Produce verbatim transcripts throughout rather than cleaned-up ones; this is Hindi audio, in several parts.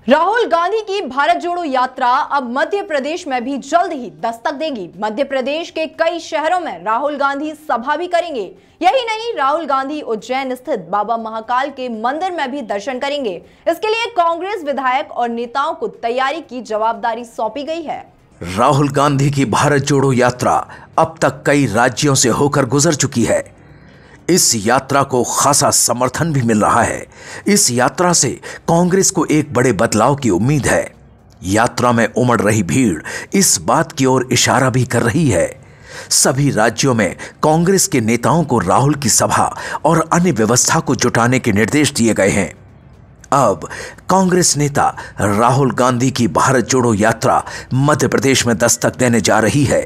राहुल गांधी की भारत जोड़ो यात्रा अब मध्य प्रदेश में भी जल्द ही दस्तक देगी। मध्य प्रदेश के कई शहरों में राहुल गांधी सभा भी करेंगे। यही नहीं, राहुल गांधी उज्जैन स्थित बाबा महाकाल के मंदिर में भी दर्शन करेंगे। इसके लिए कांग्रेस विधायक और नेताओं को तैयारी की जवाबदारी सौंपी गई है। राहुल गांधी की भारत जोड़ो यात्रा अब तक कई राज्यों से होकर गुजर चुकी है। इस यात्रा को खासा समर्थन भी मिल रहा है। इस यात्रा से कांग्रेस को एक बड़े बदलाव की उम्मीद है। यात्रा में उमड़ रही भीड़ इस बात की ओर इशारा भी कर रही है। सभी राज्यों में कांग्रेस के नेताओं को राहुल की सभा और अन्य व्यवस्था को जुटाने के निर्देश दिए गए हैं। अब कांग्रेस नेता राहुल गांधी की भारत जोड़ो यात्रा मध्य प्रदेश में दस्तक देने जा रही है।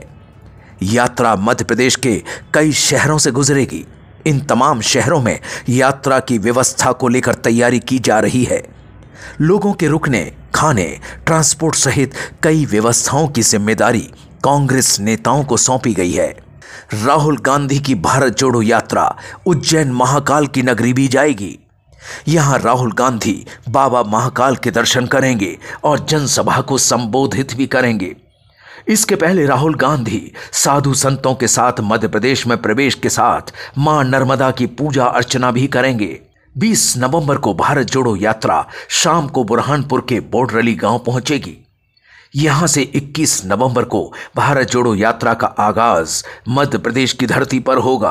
यात्रा मध्य प्रदेश के कई शहरों से गुजरेगी। इन तमाम शहरों में यात्रा की व्यवस्था को लेकर तैयारी की जा रही है। लोगों के रुकने, खाने, ट्रांसपोर्ट सहित कई व्यवस्थाओं की जिम्मेदारी कांग्रेस नेताओं को सौंपी गई है। राहुल गांधी की भारत जोड़ो यात्रा उज्जैन महाकाल की नगरी भी जाएगी। यहां राहुल गांधी बाबा महाकाल के दर्शन करेंगे और जनसभा को संबोधित भी करेंगे। इसके पहले राहुल गांधी साधु संतों के साथ मध्य प्रदेश में प्रवेश के साथ मां नर्मदा की पूजा अर्चना भी करेंगे। बीस नवंबर को भारत जोड़ो यात्रा शाम को बुरहानपुर के बोडरली गांव पहुंचेगी। यहां से इक्कीस नवंबर को भारत जोड़ो यात्रा का आगाज मध्य प्रदेश की धरती पर होगा।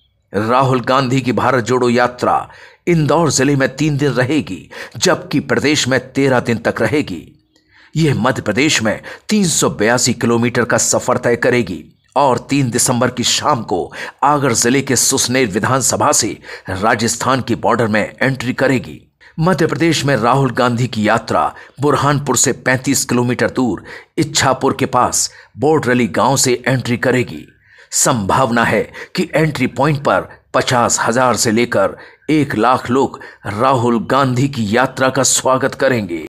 राहुल गांधी की भारत जोड़ो यात्रा इंदौर जिले में तीन दिन रहेगी, जबकि प्रदेश में तेरह दिन तक रहेगी। यह मध्य प्रदेश में तीन सौ बयासी किलोमीटर का सफर तय करेगी और तीन दिसंबर की शाम को आगर जिले के सुसनेर विधानसभा से राजस्थान की बॉर्डर में एंट्री करेगी। मध्य प्रदेश में राहुल गांधी की यात्रा बुरहानपुर से पैंतीस किलोमीटर दूर इच्छापुर के पास बोडरली गांव से एंट्री करेगी। संभावना है कि एंट्री पॉइंट पर पचास हजार से लेकर एक लाख लोग राहुल गांधी की यात्रा का स्वागत करेंगे।